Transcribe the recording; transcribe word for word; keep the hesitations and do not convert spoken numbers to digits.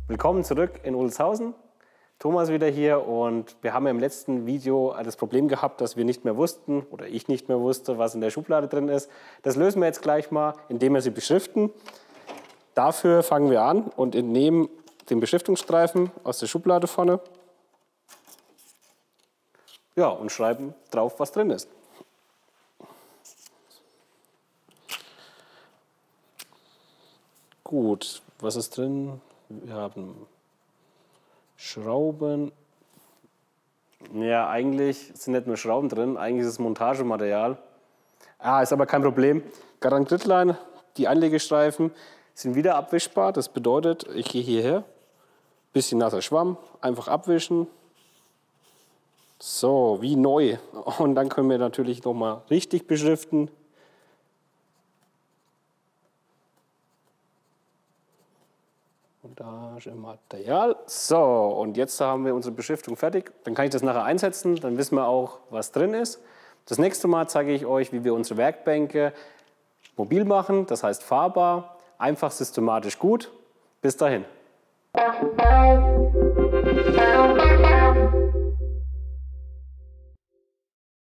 Willkommen zurück in Odelshausen. Thomas wieder hier und wir haben ja im letzten Video das Problem gehabt, dass wir nicht mehr wussten oder ich nicht mehr wusste, was in der Schublade drin ist. Das lösen wir jetzt gleich mal, indem wir sie beschriften. Dafür fangen wir an und entnehmen den Beschriftungsstreifen aus der Schublade vorne. Ja, und schreiben drauf, was drin ist. Gut, was ist drin? Wir haben Schrauben. Ja, eigentlich sind nicht nur Schrauben drin, eigentlich ist es Montagematerial. Ah, ist aber kein Problem. Garant Gridline, die Einlegestreifen sind wieder abwischbar. Das bedeutet, ich gehe hierher, bisschen nasser Schwamm, einfach abwischen. So, wie neu. Und dann können wir natürlich nochmal richtig beschriften. Montagematerial. So, und jetzt haben wir unsere Beschriftung fertig. Dann kann ich das nachher einsetzen, dann wissen wir auch, was drin ist. Das nächste Mal zeige ich euch, wie wir unsere Werkbänke mobil machen, das heißt fahrbar, einfach systematisch gut. Bis dahin.